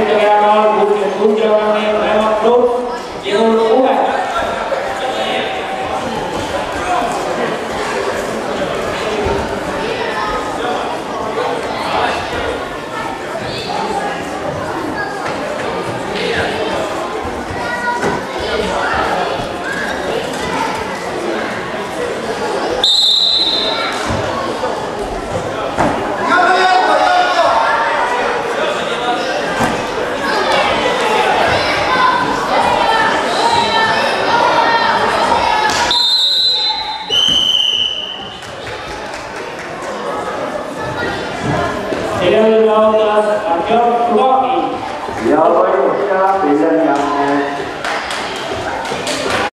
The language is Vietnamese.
Integrado Funcionamento Lewat Plus Diuluhan. Điều đầu là cho Rocky. Giờ với tỷ lệ